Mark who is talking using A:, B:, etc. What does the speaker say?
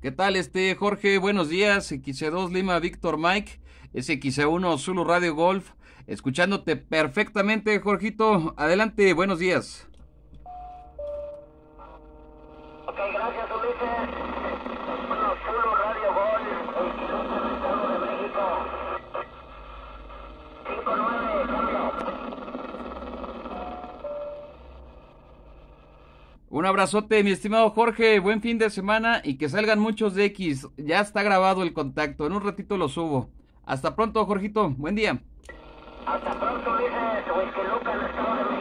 A: ¿Qué tal, Jorge? Buenos días. XC2 Lima Víctor Mike, SX1 Zulu Radio Golf. Escuchándote perfectamente, Jorgito. Adelante, buenos días.
B: Ok, gracias, Ulises. Bueno, Zulu Radio Golf, el piloto del Estado de México. 5-9, cambio.
A: Un abrazote, mi estimado Jorge. Buen fin de semana y que salgan muchos de X. Ya está grabado el contacto. En un ratito lo subo. Hasta pronto, Jorgito. Buen día.
B: Hasta pronto, Ulises. Whisky Luca, el Estado de México.